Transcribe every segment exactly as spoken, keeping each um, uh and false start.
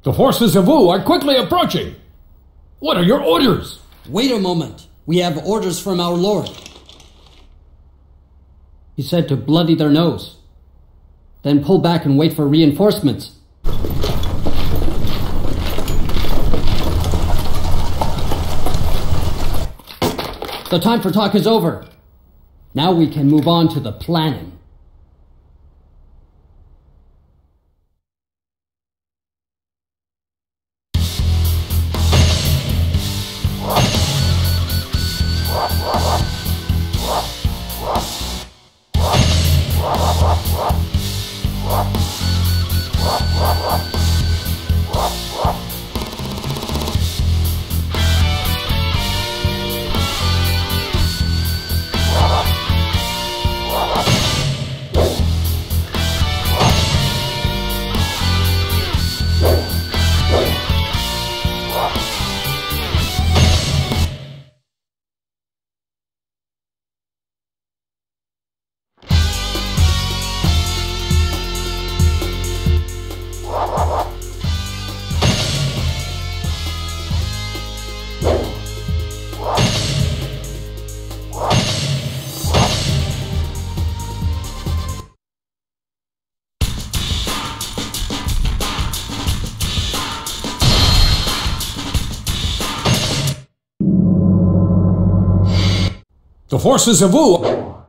The forces of Wu are quickly approaching. What are your orders? Wait a moment. We have orders from our lord. He said to bloody their nose. Then pull back and wait for reinforcements. The time for talk is over. Now we can move on to the planning. The forces of Wu...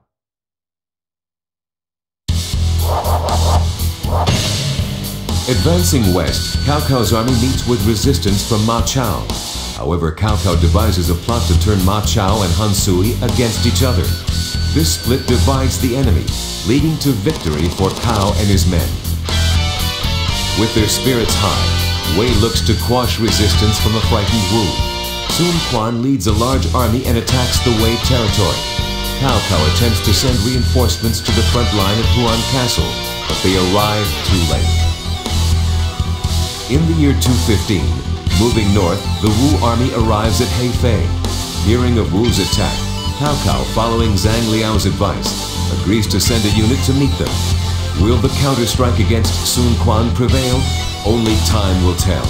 Advancing west, Cao Cao's army meets with resistance from Ma Chao. However, Cao Cao devises a plot to turn Ma Chao and Han Sui against each other. This split divides the enemy, leading to victory for Cao and his men. With their spirits high, Wei looks to quash resistance from a frightened Wu. Sun Quan leads a large army and attacks the Wei territory. Cao Cao attempts to send reinforcements to the front line of Huang Castle, but they arrive too late. In the year two fifteen, moving north, the Wu army arrives at Hefei. Hearing of Wu's attack, Cao Cao, following Zhang Liao's advice, agrees to send a unit to meet them. Will the counter-strike against Sun Quan prevail? Only time will tell.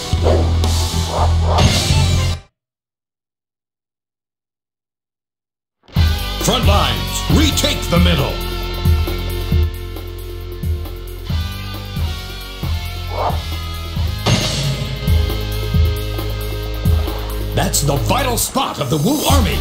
Front lines, retake the middle. That's the vital spot of the Wu army.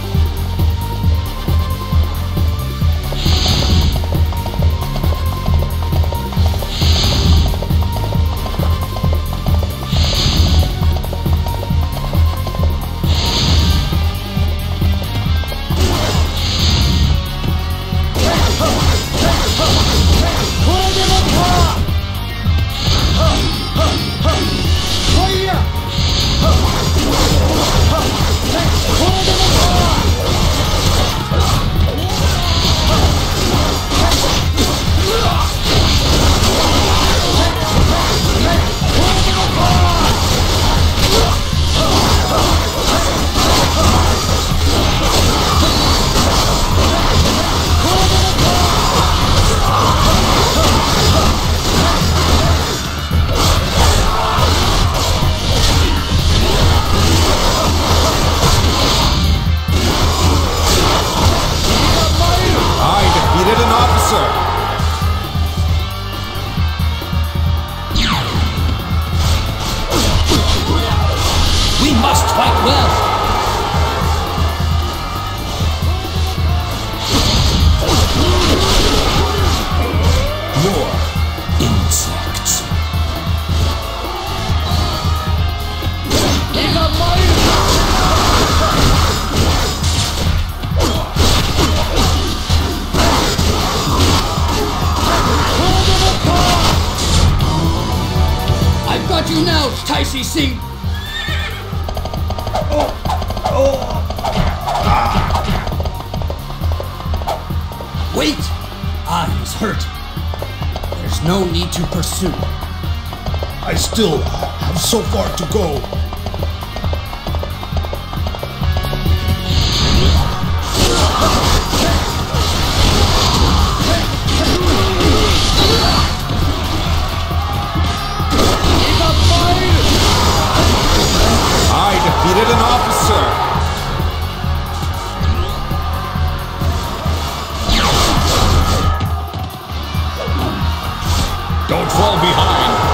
Wait! Ah, he's hurt. There's no need to pursue. I still have so far to go. Give up fire! fall behind.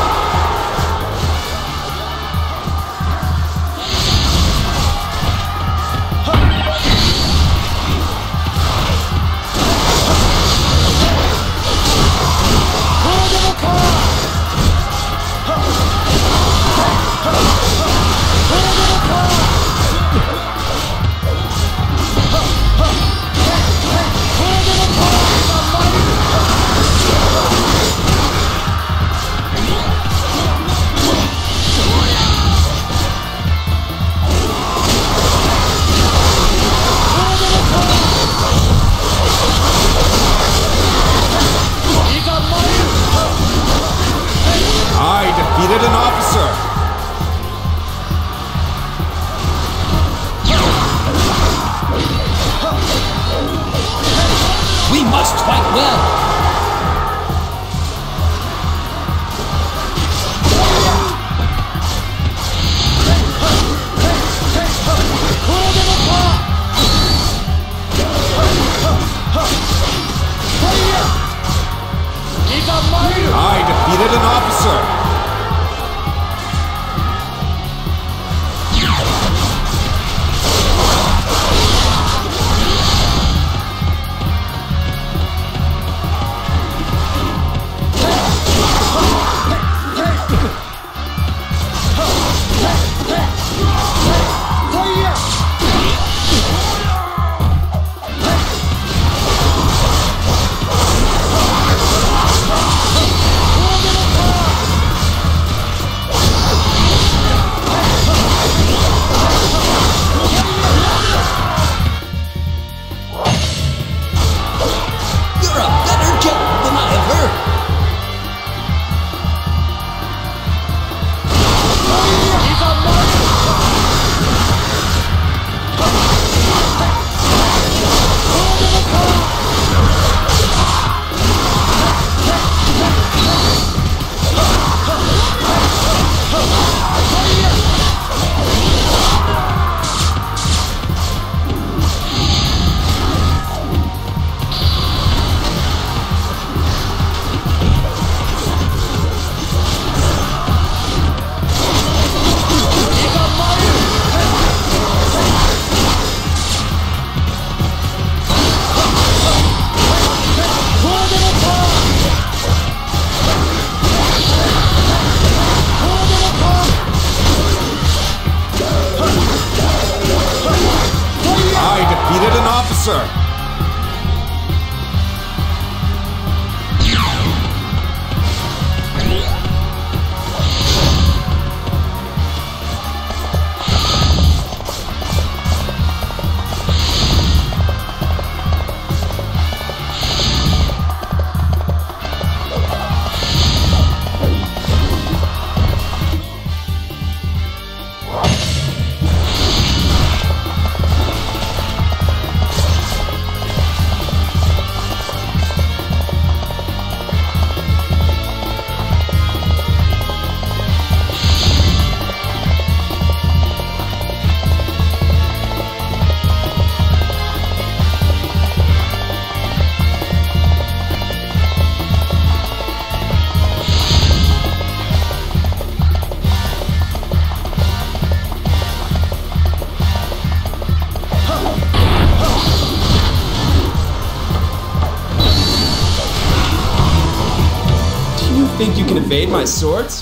Think you can evade my swords?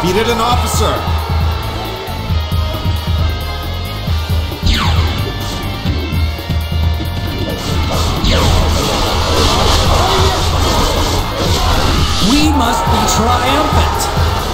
defeated an officer! We must be triumphant!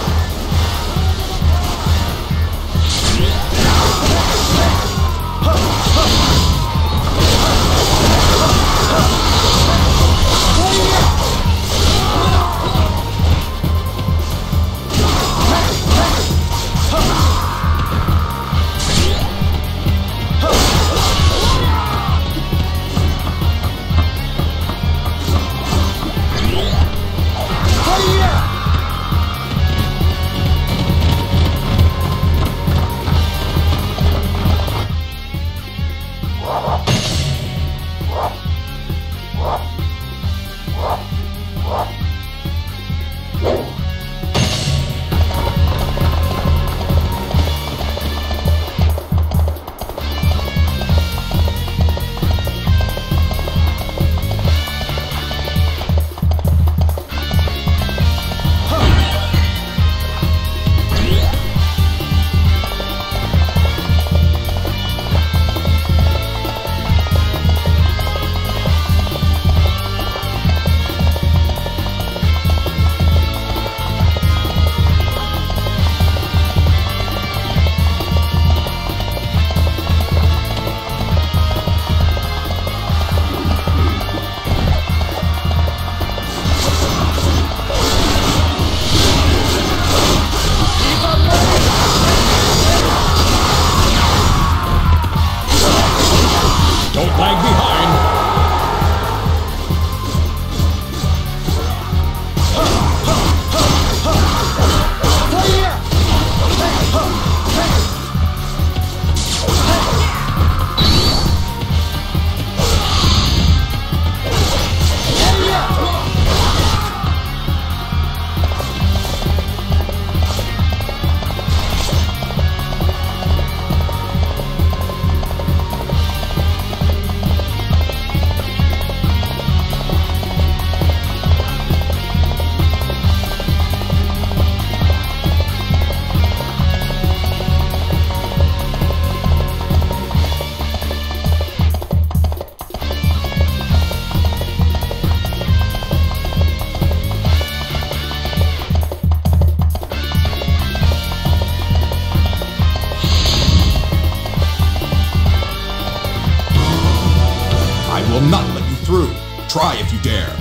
Try if you dare.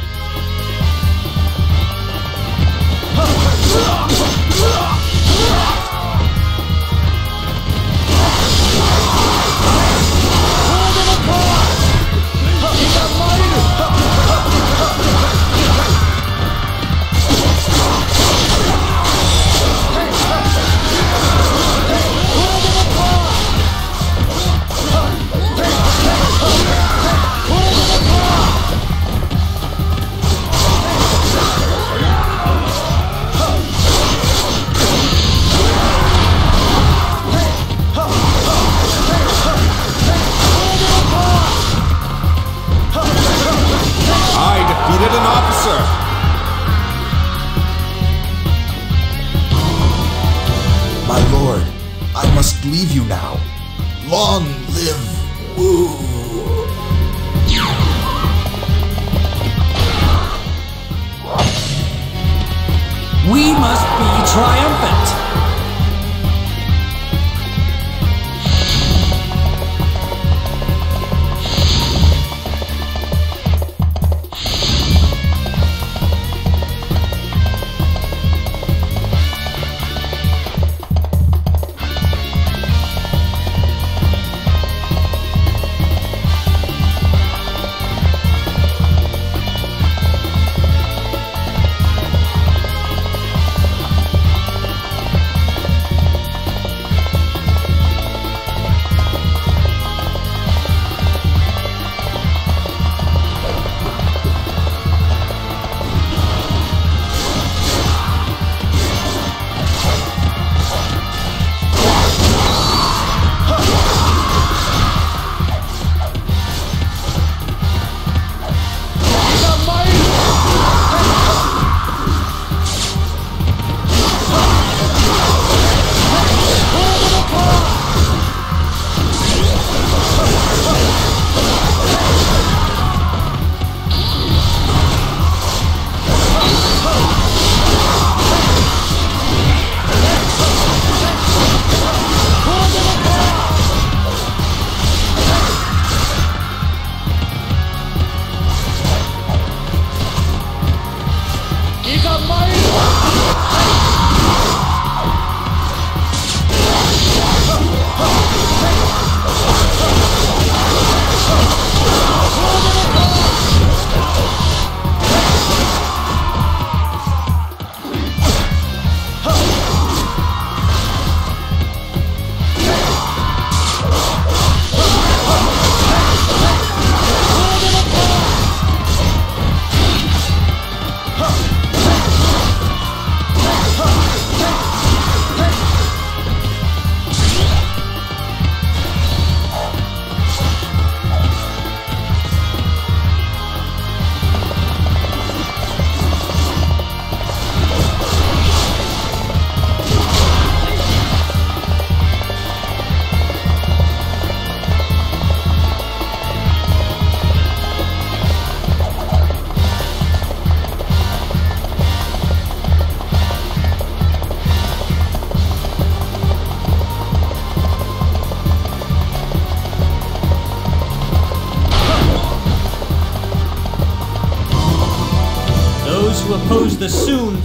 Leave you now. Long live Wu. We must be triumphant.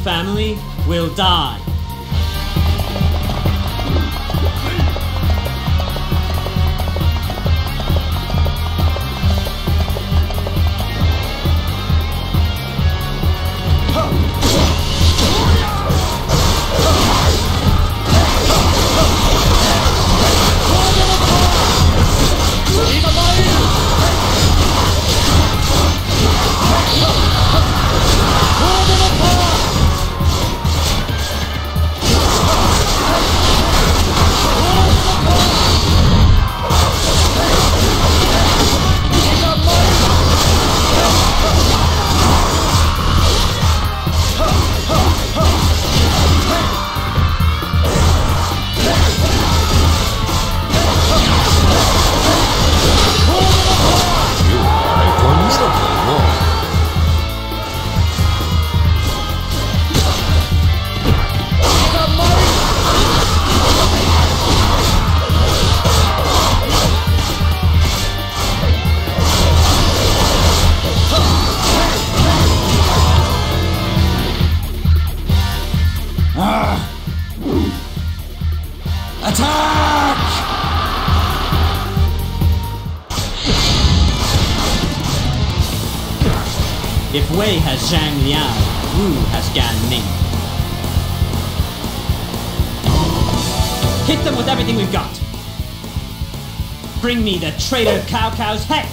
family will die. If Wei has Zhang Jiao, Wu has Gan Ning. Hit them with everything we've got. Bring me the traitor Cao Cao's head.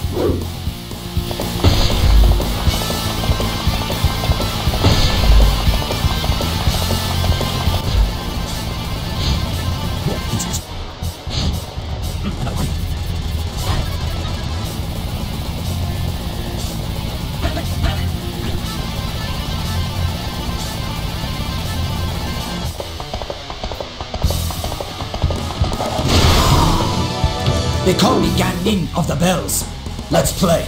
They call me Gan Ning of the Bells. Let's play.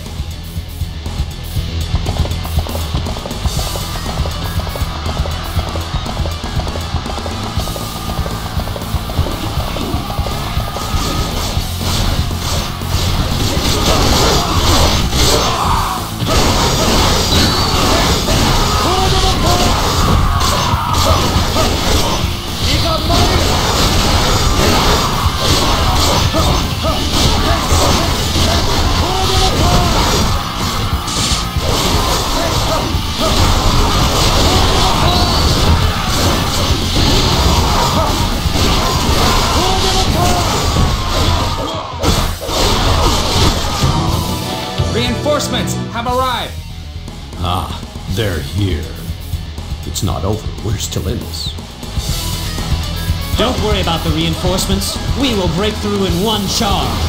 Reinforcements have arrived! Ah, they're here. It's not over. We're still in this. Don't worry about the reinforcements. We will break through in one charge.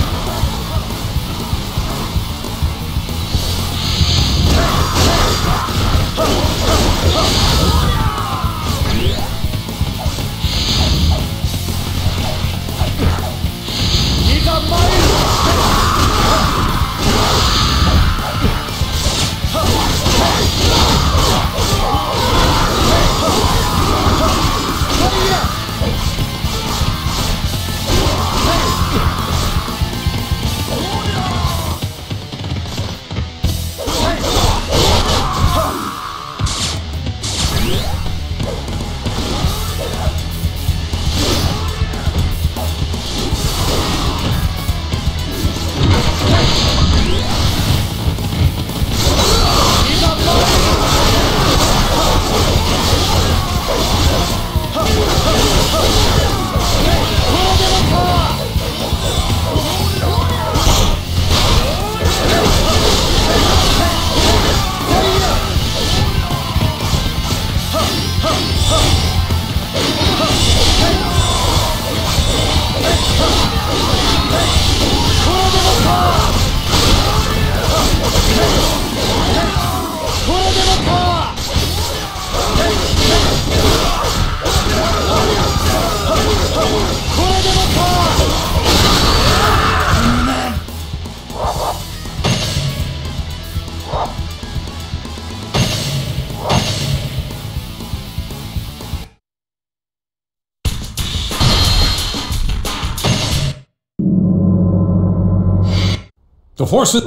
The forces...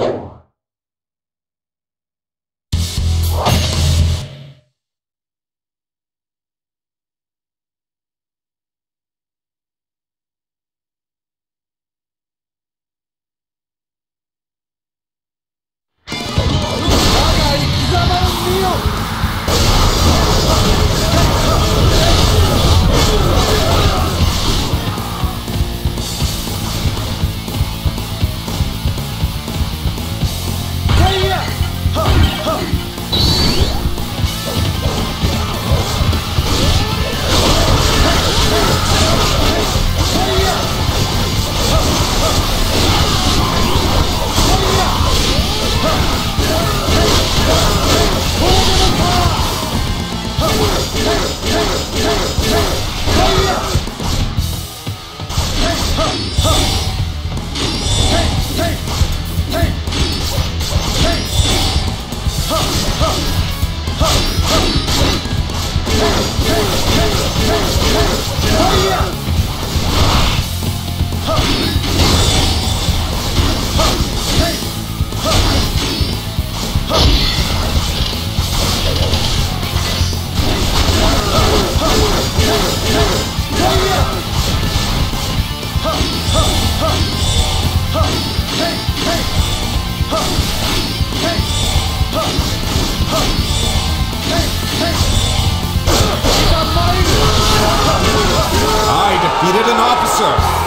I defeated an officer!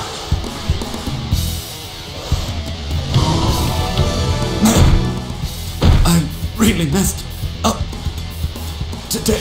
I really messed up today.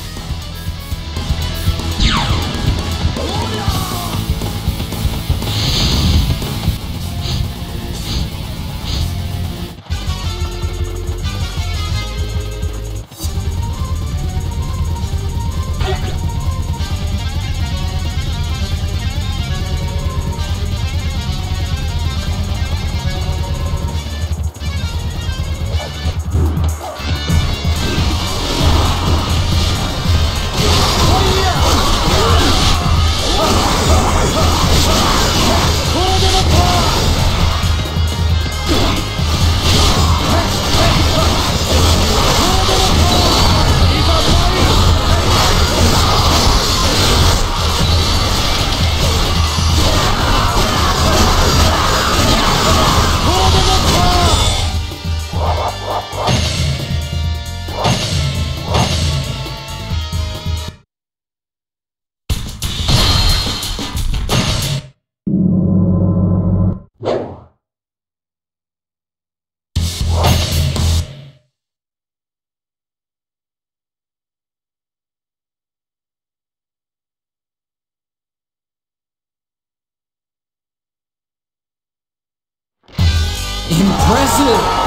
Impressive!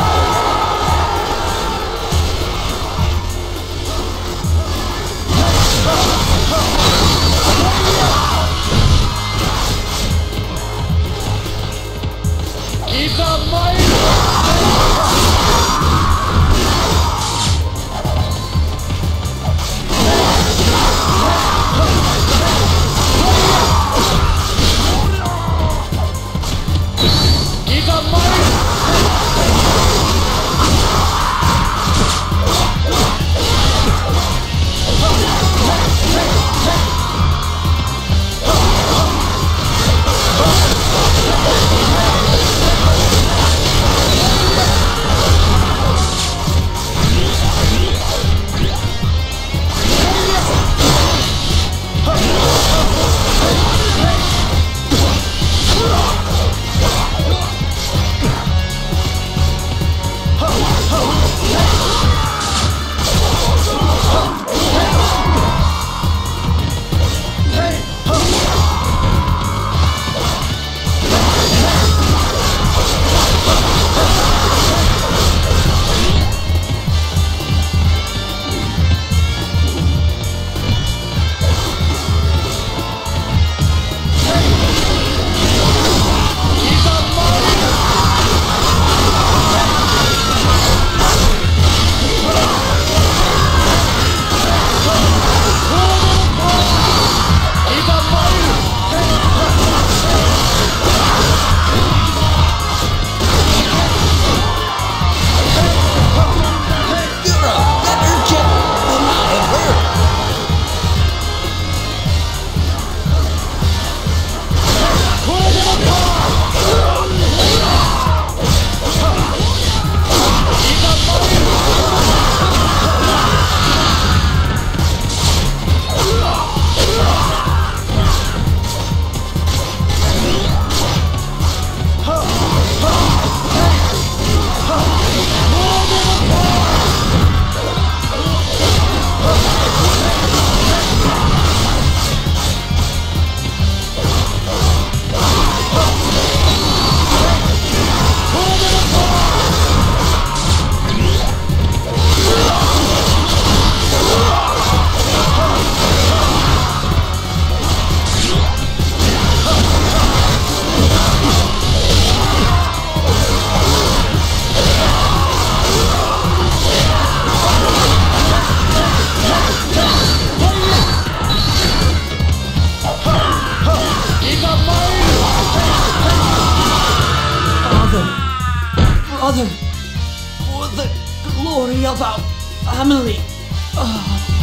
He's a mighty! Father, for the glory of our family. Ah.